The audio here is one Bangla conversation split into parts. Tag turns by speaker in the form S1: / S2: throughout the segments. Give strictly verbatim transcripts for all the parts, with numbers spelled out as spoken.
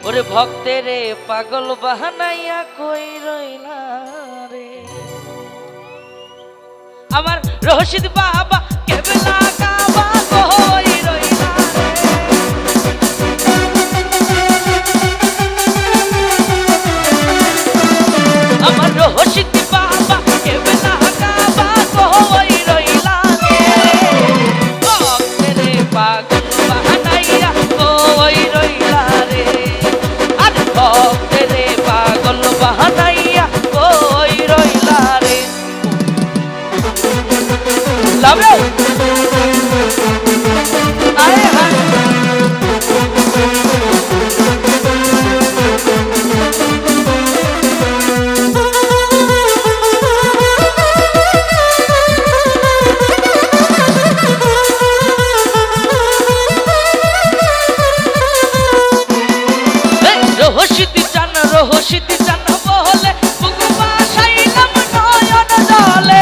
S1: ওরে ভক্তেরে পাগল বাহানাইয়া কই রইলা রে আমার রশিদ বাবা কেবলা কাবা কই রইলা রে আমার রশিদ বাবা কেবলা কাবা কই রইলা রে ভক্তেরে পাগল বাহানাইয়া কই রইলা রে আরে ভক্তেরে পাগল বাহানাইয়া কই রইলা রে Love you. Aye, aye. Hey, rohoshiti chan, rohoshiti chan bole, bugba shailam noyon dole.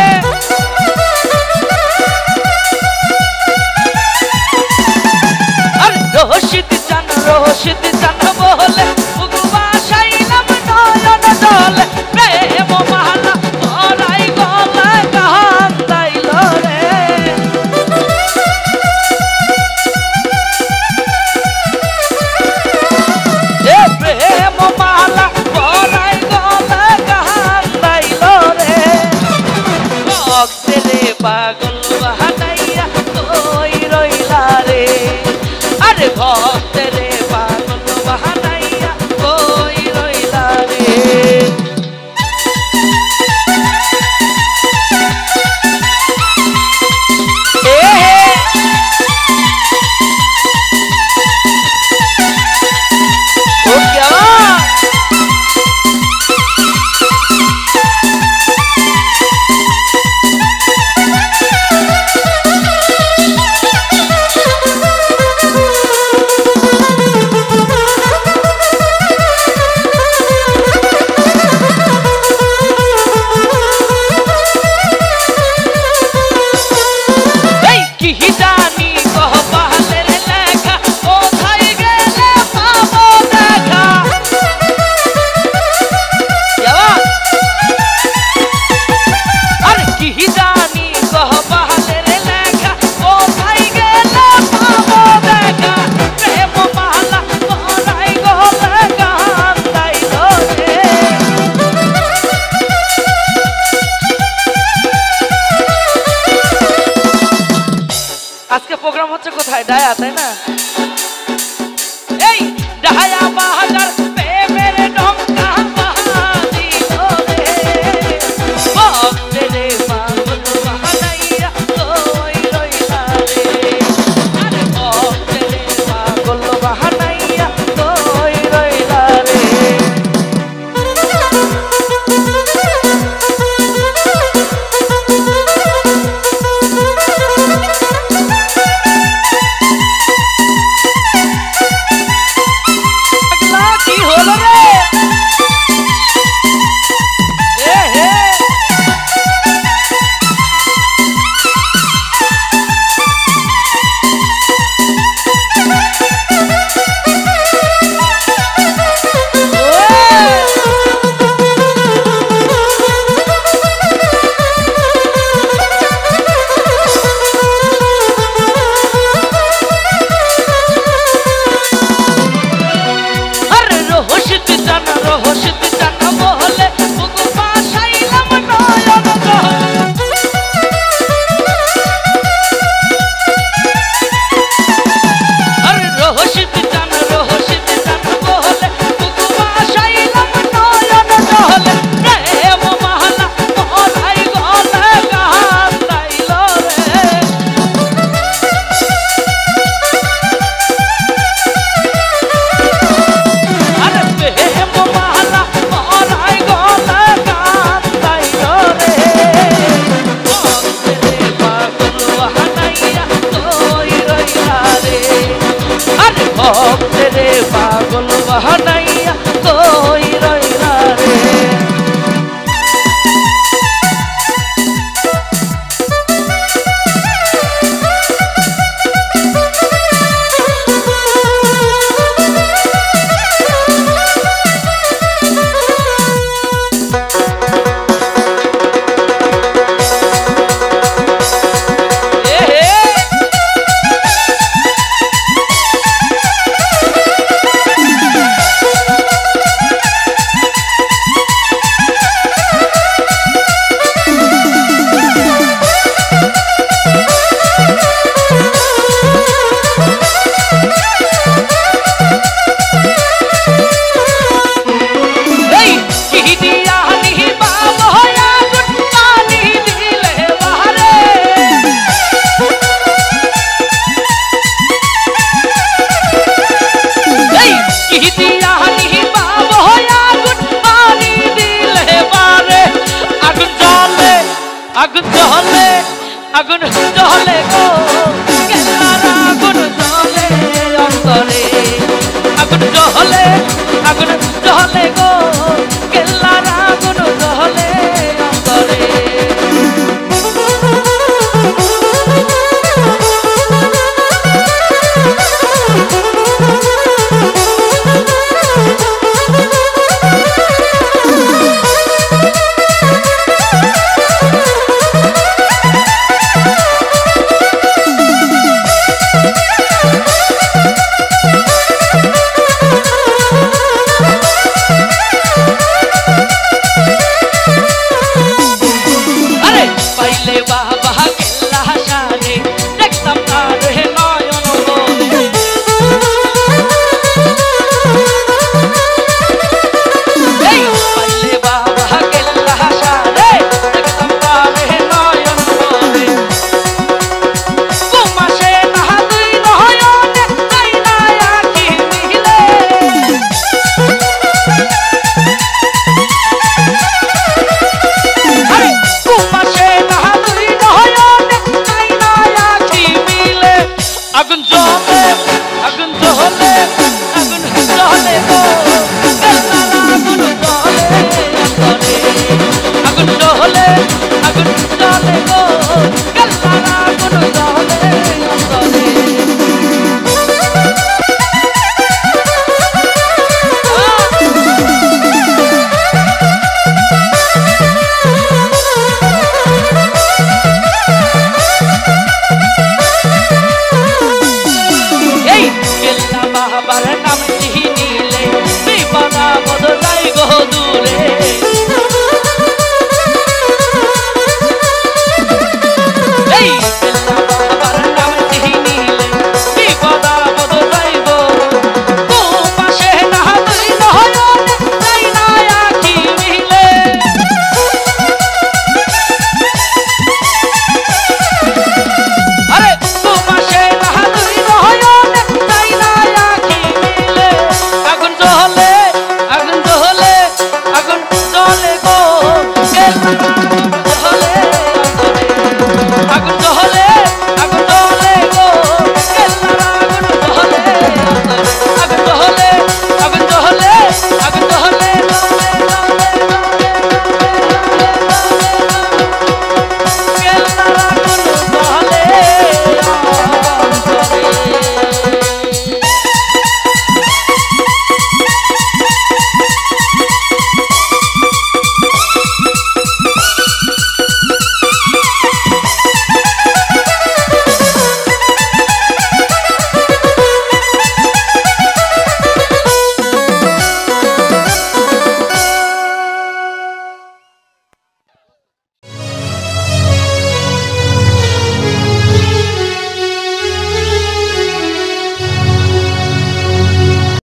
S1: Rashid চান রশিদ চান বলে বুগবা শাইলাম নয়ন জলে প্রেম মালা পরাই গলা কান্দাইল রে এ প্রেম মালা পরাই গলা কান্দাইল রে ভক্তেরে পাগল বাহানাইয়া কই রইলা রে আরে ভক্তেরে পাগল বাহানাইয়া কই রইলা রে ও क्या আজকে প্রোগ্রাম হচ্ছে কোথায় ডায়া তাই না এই ডায়া বাহার প্রেমের ডঙ্কা বাহাদিল রে ভক্তেরে পাগল বাহানাইয়া কই রইলা রে আরে ভক্তেরে পাগল বাহানাইয়া কই রইলা রে আগুন জ্বলে গো কেল্লার আগুন জ্বলে অন্তরে আগুন জ্বলে আগুন জ্বলে গো কেল্লার আগুন জ্বলে অন্তরে আগুন জ্বলে আগুন জ্বলে আগুন জ্বলে গো কেল্লার আগুন জ্বলে অন্তরে আগুন জ্বলে আগুন জ্বলে গো কেল্লার আগুন জ্বলে